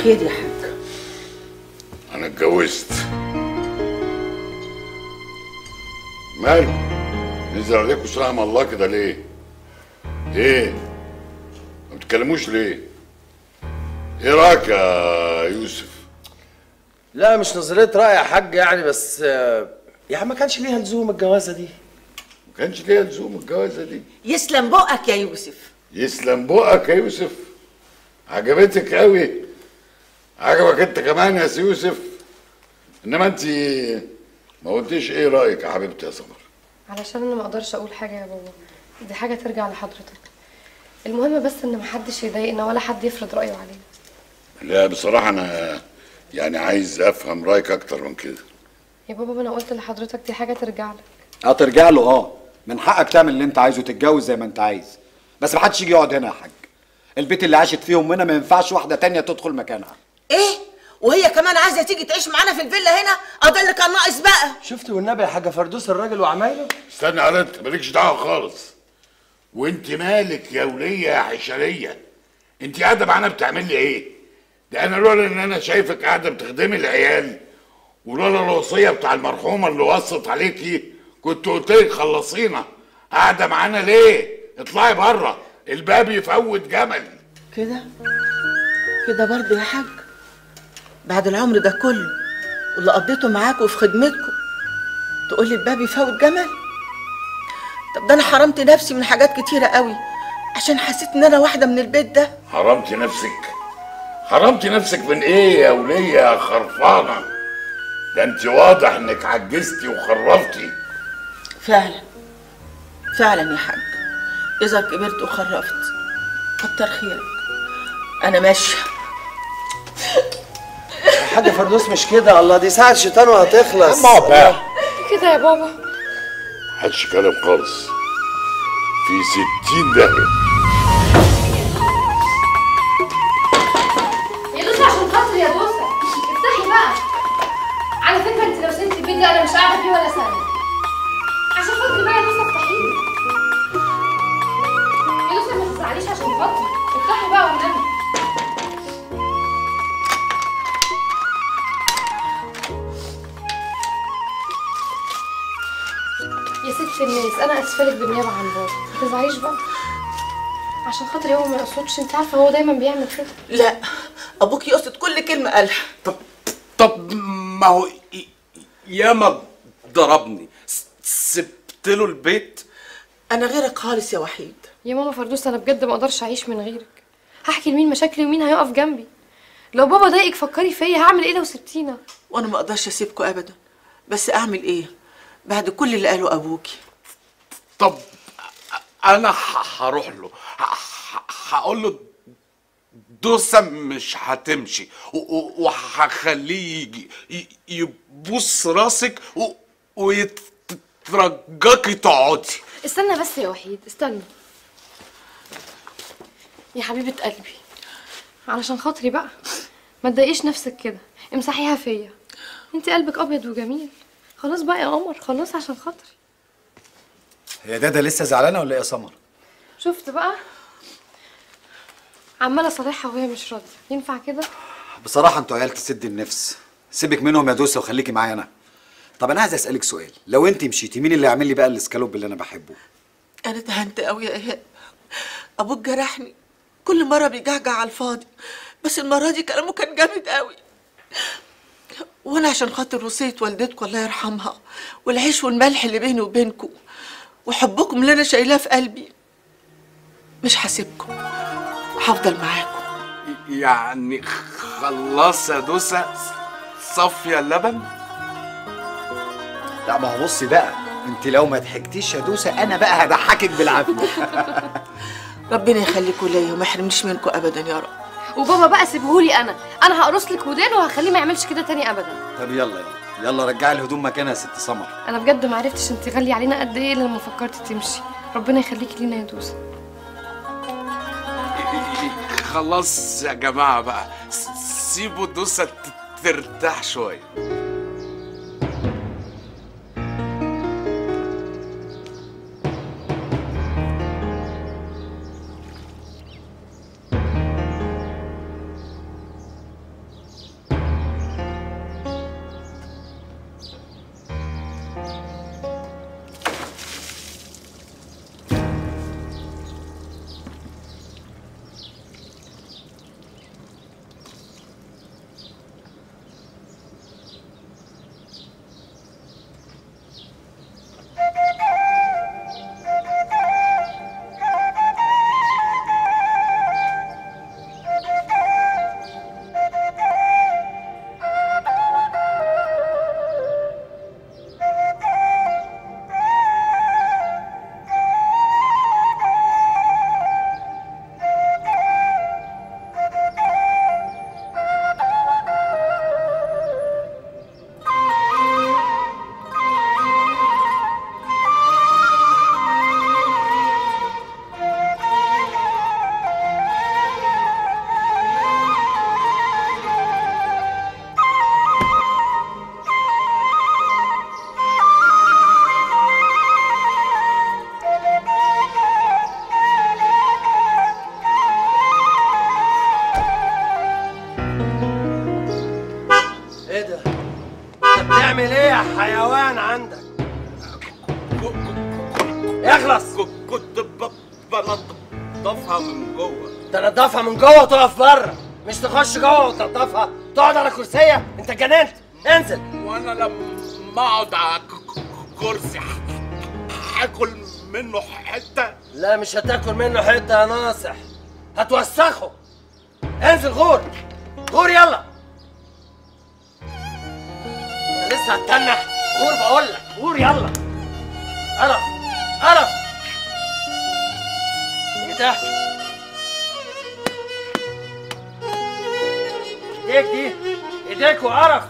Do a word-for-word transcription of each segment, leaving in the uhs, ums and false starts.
خير يا حاج؟ انا اتجوزت. ماله نزل عليكم سهم الله كده ليه؟ ايه ما بتتكلموش ليه؟ ايه رايك يا يوسف؟ لا مش نظريه راي يا حاج يعني، بس يعني ما كانش ليها لزوم الجوازه دي. ما كانش ليها لزوم الجوازه دي. يسلم بقك يا يوسف. يسلم بقك يا يوسف. عجبتك قوي. عجبك انت كمان يا سي يوسف. انما انت ما قلتيش ايه رايك يا حبيبتي يا سمر؟ علشان انا ما اقدرش اقول حاجه يا بابا، دي حاجه ترجع لحضرتك. المهم بس ان محدش يضايقنا ولا حد يفرض رايه علينا. لا بصراحه انا يعني عايز افهم رايك اكتر من كده. يا بابا انا قلت لحضرتك دي حاجه ترجع لك. اه ترجع له. اه من حقك تعمل اللي انت عايزه، تتجوز زي ما انت عايز، بس محدش يجي يقعد هنا يا حاج. البيت اللي عاشت فيهم هنا ما ينفعش واحده تانية تدخل مكانها. ايه؟ وهي كمان عايزه تيجي تعيش معانا في الفيلا هنا؟ اه ده اللي كان ناقص بقى. شفتي والنبي يا حاجه فردوس الراجل وعمايله. استنى يا انت مالكش دعوه خالص. وانت مالك يا وليه يا حشريه؟ انت قاعده معانا بتعملي ايه؟ ده انا لولا ان انا شايفك قاعده بتخدمي العيال ولولا الوصيه بتاع المرحومه اللي وصت عليكي كنت قلت لك خلصينا. قاعده معانا ليه؟ اطلعي بره، الباب يفوت جمل. كده كده برضه يا حاج؟ بعد العمر ده كله واللي قضيته معاكوا وفي خدمتكم تقول لي الباب يفوت جمل؟ طب ده انا حرمت نفسي من حاجات كتيره قوي عشان حسيت ان انا واحده من البيت ده. حرمتي نفسك؟ حرمتي نفسك من ايه يا وليه يا خرفانه؟ ده انت واضح انك عجزتي وخرفتي. فعلا فعلا يا حاج، اذا كبرت وخرفت كتر خيرك. انا ماشيه. يا حاجه فردوس مش كده، الله دي ساعه شيطان وهتخلص. ما بقى كده يا بابا محدش كلام خالص. في ستين داهيه. يا دوسة عشان خاطري يا دوسة افتحي بقى. على فكرة انت لو سبتي البيت ده انا مش قاعدة فيه ولا ثانية. عشان خاطري بقى يا دوسة افتحيه. يا دوسة ما تزعليش عشان خاطري، افتحي بقى والنبي. يا ست الناس انا اسفلك بالنيابة عن بابا، ما تزعليش بقى. عشان خاطري هو ما يقصدش، انت عارفة هو دايما بيعمل كده. لا ابوك يقصد كل كلمه قالها. طب طب ما هو ياما ضربني، سبت له البيت. انا غيرك خالص يا وحيد. يا ماما فردوس انا بجد ما اقدرش اعيش من غيرك. هحكي لمين مشاكلي ومين هيقف جنبي؟ لو بابا ضايقك فكري فيا، هعمل ايه لو سبتينا؟ وانا ما اقدرش اسيبكوا ابدا، بس اعمل ايه بعد كل اللي قاله ابوكي؟ طب انا هروح له هقول له دوسة مش هتمشي وهخليه يجي يبوس راسك ويترجاكي تقعدي. استنى بس يا وحيد استنى يا حبيبة قلبي، علشان خاطري بقى ما تضايقيش نفسك كده، امسحيها فيا. انت قلبك ابيض وجميل. خلاص بقى يا قمر، خلاص عشان خاطري. هي دادا لسه زعلانه ولا ايه يا سمر؟ شفت بقى عماله اصالحها وهي مش راضيه، ينفع كده؟ بصراحه انتوا عيال تسد النفس. سيبك منهم يا دوسه وخليكي معايا انا. طب انا عايز اسالك سؤال، لو انت مشيتي مين اللي يعمل لي بقى الاسكالوب اللي انا بحبه؟ انا اتهنت قوي يا ايهاب. ابوك جرحني، كل مره بيجعجع على الفاضي، بس المره دي كلامه كان جامد قوي. وانا عشان خاطر وصيه والدتكم الله يرحمها والعيش والملح اللي بيني وبينكم وحبكم اللي انا شايلاه في قلبي مش هسيبكم، هفضل معاكم. يعني خلاص يا دوسة صافية اللبن؟ لا ما هو بصي بقى، انت لو ما ضحكتيش يا دوسه انا بقى هضحكك بالعافيه. ربنا يخليكم ليا وما يحرمنيش منكم ابدا يا رب. وبابا بقى سيبهولي انا، انا هقرص لك ودانه وهخليه ما يعملش كده تاني ابدا. طب يلا يلا يلا رجعي الهدوم مكانها يا ست سمر. انا بجد ما عرفتش انت غاليه علينا قد ايه لما فكرتي تمشي. ربنا يخليكي لينا يا دوسه. خلاص يا جماعه بقى سيبوا دوسة ترتاح شويه. بتعمل ايه يا حيوان عندك؟ اخلص. كنت بنضفها من جوه. تنضفها من جوه وتقف بره، مش تخش جوه وتنضفها تقعد على كرسيه. انت جننت؟ انزل. وانا لما اقعد على كرسي هاكل منه حته؟ لا مش هتاكل منه حته يا ناصح، هتوسخه. انزل غور غور يلا. انا لسه هتنح. غور بقول لك، غور يلا. قرف قرف. ايه ده؟ ايديك دي ايديك وقرف.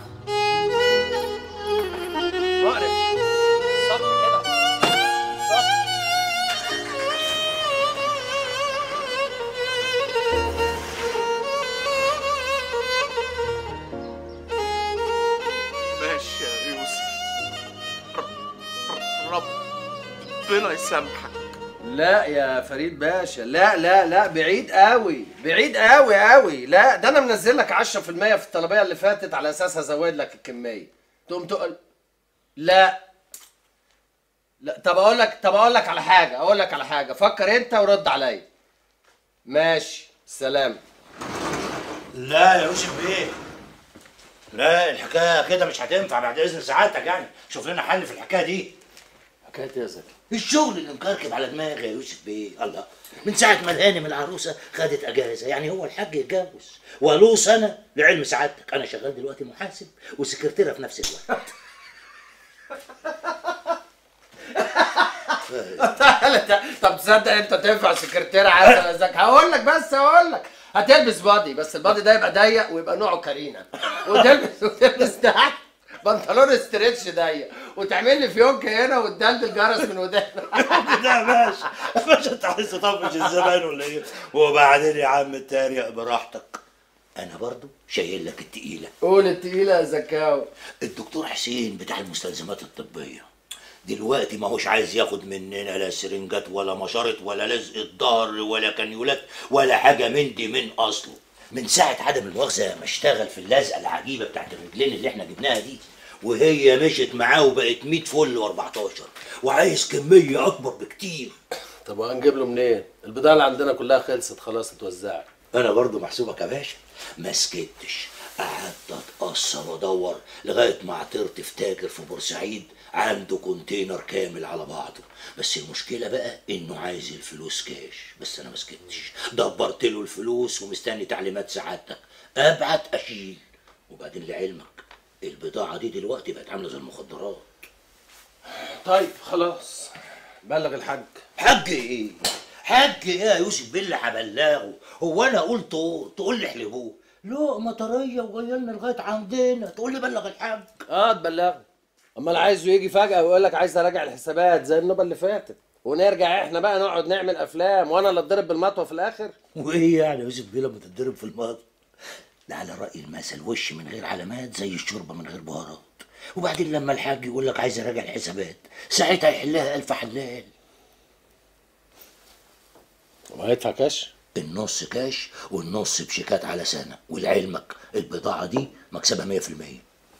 مقرف. صف كده صف. ماشي يا يوسف، ربنا يسامحك. لا يا فريد باشا، لا لا لا، بعيد قوي بعيد قوي قوي. لا ده انا منزل لك عشرة في المية في الطلبيه اللي فاتت على اساس هزود لك الكميه. تقوم تقول لا لا. طب اقول لك طب اقول لك على حاجه اقول لك على حاجه فكر انت ورد عليا. ماشي سلام. لا يا يوسف بيه، لا الحكايه كده مش هتنفع بعد اذن سعادتك، يعني شوف لنا حل في الحكايه دي. حكايه ايه يا زكي؟ الشغل اللي مكركب على دماغي يا يوسف بيه. الله، من ساعه ما الهانم العروسه خدت اجازه، يعني هو الحاج يتجوز وله سنه. لعلم سعادتك انا شغال دلوقتي محاسب وسكرتيره في نفس الوقت. طب تصدق انت تنفع سكرتيره عسل يا زكي؟ هقول لك بس هقول لك هتلبس بادي، بس البادي ده يبقى ضيق ويبقى نوعه كارينا، وتلبس وتلبس تحت بنطلون استريتش ضيق، وتعمل لي فيونك هنا وتدلدل جرس من ودانك. لا يا باشا، يا باشا انت عايز تطفش الزمان ولا ايه؟ وبعدين يا عم اتريق براحتك، انا برضو شايل لك التقيله. قول التقيله يا زكاوي. الدكتور حسين بتاع المستلزمات الطبيه دلوقتي ما هوش عايز ياخد مننا لا سرنجات ولا مشارط ولا لزق ظهر ولا كانيولات ولا حاجه من دي من اصله. من ساعه عدم المؤاخذه ما اشتغل في اللزقه العجيبه بتاعت الرجلين اللي احنا جبناها دي، وهي مشت معاه وبقت مية فل واربعتاشر، وعايز كميه اكبر بكتير. طب وهنجيب له منين؟ البضاعه اللي عندنا كلها خلصت خلاص اتوزعت. انا برضو محسوبك يا باشا، ما سكتش، قعدت اتقصر وادور لغايه ما عثرت في تاجر في بورسعيد عنده كونتينر كامل على بعضه. بس المشكله بقى انه عايز الفلوس كاش، بس انا ما سكتش، دبرت له الفلوس ومستني تعليمات سعادتك ابعت اشيل. وبعدين لعلمك البضاعه دي دلوقتي بقت عامله زي المخدرات. طيب خلاص بلغ الحاج. حاج ايه؟ حاج ايه يا يوسف بالله هبلغه؟ هو انا قلت تقول لي احلبوه؟ لقمه طريه وجايه لنا لغايه عندنا تقول لي بلغ الحاج؟ اه تبلغه. امال عايزه يجي فجاه ويقول لك عايز اراجع الحسابات زي النوبه اللي فاتت، ونرجع احنا بقى نقعد نعمل افلام وانا اللي اتضرب بالمطوه في الاخر؟ وايه يعني يا يوسف بيه لما تتضرب في المطوه؟ ده على راي المثل، وش من غير علامات زي الشوربه من غير بهارات. وبعدين لما الحاج يقول لك عايز اراجع الحسابات ساعتها يحلها الف حلال. وهيدفع كاش؟ النص كاش والنص بشيكات على سنه، ولعلمك البضاعه دي مكسبها مية في المية.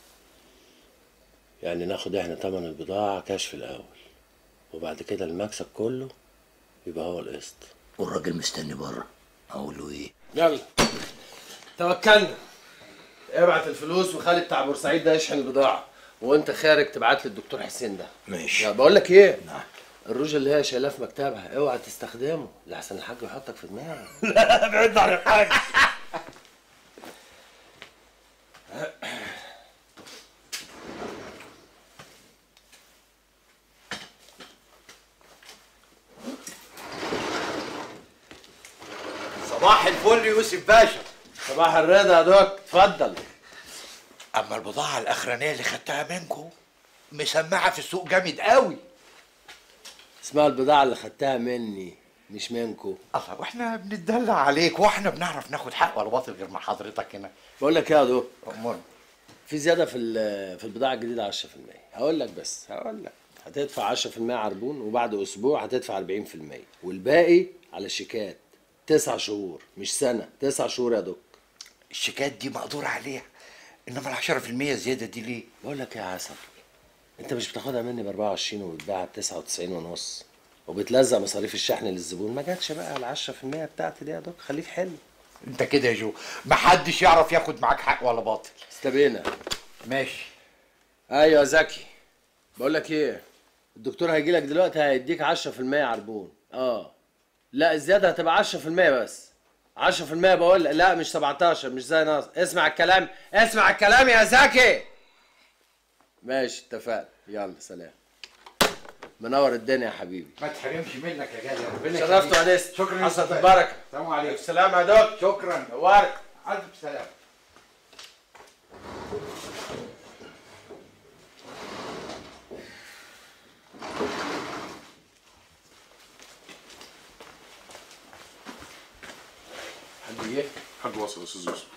يعني ناخد احنا تمن البضاعه كاش في الاول، وبعد كده المكسب كله يبقى هو القسط. والراجل مستني بره، اقول له ايه؟ يلا توكلنا. ابعت الفلوس وخلي بتاع بورسعيد ده يشحن البضاعه، وانت خارج تبعت لي الدكتور حسين ده. ماشي. لا بقول لك ايه؟ نعم. الروج اللي هي شايلاه في مكتبها اوعى تستخدمه لحسن الحاج يحطك في دماغك. لا ابعد عن الحاج. صباح الفل يوسف باشا. صباح الرضا يا دوك، اتفضل. اما البضاعه الاخرانيه اللي خدتها منكم مسمعه في السوق جامد قوي. اسمها البضاعه اللي خدتها مني مش منكو. الله، واحنا بنتدلع عليك واحنا بنعرف ناخد حق ولا باطل غير مع حضرتك هنا. بقول لك ايه يا دوك؟ امال في زياده في في البضاعه الجديده عشرة في المية. هقول لك بس هقول لك هتدفع عشرة في المية عربون، وبعد اسبوع هتدفع أربعين في المية، والباقي على شيكات. تسع شهور مش سنه، تسع شهور يا دوك. الشيكات دي مقدور عليها، انما ال عشرة في المية زياده دي ليه؟ بقول لك يا عسل، انت مش بتاخدها مني ب أربعة وعشرين وبتبيعها ب تسعة وتسعين ونص وبتلزق مصاريف الشحن للزبون؟ ما جاتش بقى ال عشرة في المية بتاعتي دي يا دوك، خليك حلو. انت كده يا جو محدش يعرف ياخد معاك حق ولا باطل. استبينا. ماشي. ايوه يا زكي، بقول لك ايه، الدكتور هيجي لك دلوقتي هيديك عشرة في المية عربون. اه لا الزياده هتبقى عشرة في المية بس. عشرة في المية بقول لا مش سبعتاشر، مش زي ناصر. اسمع الكلام، اسمع الكلام يا زكي. ماشي اتفقنا، يلا سلام. منور الدنيا يا حبيبي. ما تحرمش منك يا غالي، ربنا شرفت وانست. شكرا. حصلت البركه. السلام عليكم. السلام يا دوك. شكرا. نورت. الف سلام. حد جه؟ حد وصل يا استاذ يوسف.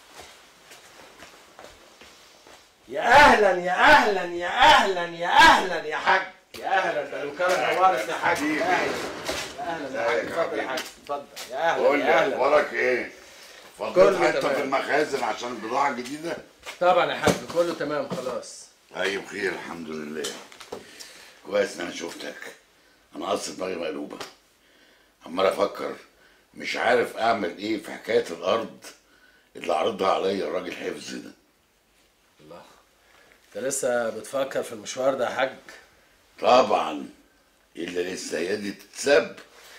يا اهلا يا اهلا يا اهلا يا اهلا يا حاج. يا اهلا، ده الوكاله نورت يا حاج. يا اهلا يا اهلا يا حاج. اتفضل يا حاج اتفضل. يا اهلا قول لي يا اهلا. اخبارك ايه؟ فضلت حته في المخازن عشان البضاعه الجديده؟ طبعا يا حاج كله تمام خلاص. ايوه بخير الحمد لله. كويس ان انا شفتك. انا اصلا دماغي مقلوبه، عمال افكر مش عارف اعمل ايه في حكايه الارض اللي عرضها عليا الراجل حفظ ده. الله، انت لسه بتفكر في المشوار ده يا حاج؟ طبعا، الا لسه هي دي تتسب.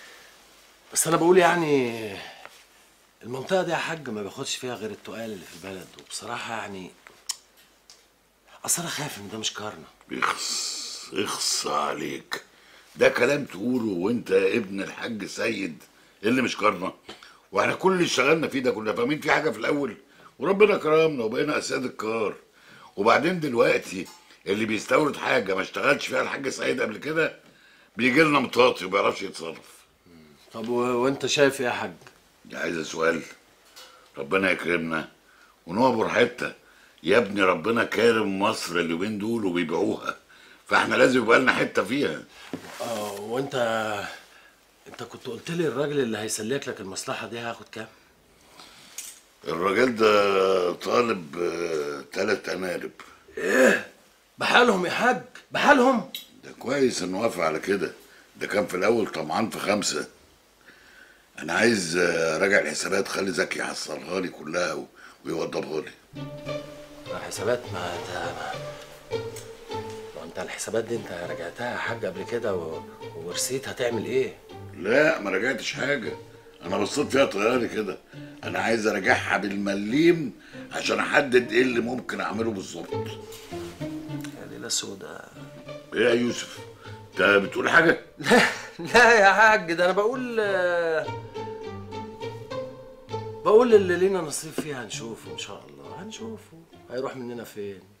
بس انا بقول يعني المنطقه دي يا حاج ما بياخدش فيها غير التقال اللي في البلد، وبصراحه يعني اصل انا خايف ان ده مش كارنا. اخص اخص عليك، ده كلام تقوله وانت ابن الحاج سيد اللي مش كارنا؟ واحنا كل اللي اشتغلنا فيه ده كنا فاهمين فيه حاجه في الاول، وربنا كرمنا وبقينا اسياد الكار. وبعدين دلوقتي اللي بيستورد حاجه ما اشتغلش فيها الحاج سيد قبل كده بيجي لنا مطاطي وما بيعرفش يتصرف. طب و... وانت شايف ايه يا حاج؟ دي عايزه سؤال. ربنا يكرمنا ونعبر حته. يا ابني ربنا كارم مصر اليومين دول وبيبيعوها، فاحنا لازم يبقى لنا حته فيها. اه وانت انت كنت قلت لي الراجل اللي هيسلك لك المصلحه دي هياخد كام؟ الراجل ده طالب آه، تلات انارب. ايه؟ بحالهم يا حاج؟ بحالهم؟ ده كويس انه وافق على كده، ده كان في الاول طمعان في خمسه. انا عايز آه، اراجع الحسابات، خلي زكي يحصلها لي كلها و- ويوضبها لي. الحسابات ما انت ما انت الحسابات دي انت راجعتها يا حاج قبل كده و... ورسيت هتعمل ايه؟ لا ما راجعتش حاجه، انا بصيت فيها طياري كده. انا عايز اراجعها بالمليم عشان احدد ايه اللي ممكن اعمله بالظبط. يا ليله سودا. ايه يا يوسف؟ انت بتقول حاجه؟ لا لا يا حاج، ده انا بقول بقول اللي لينا نصيب فيه هنشوفه ان شاء الله، هنشوفه هيروح مننا فين.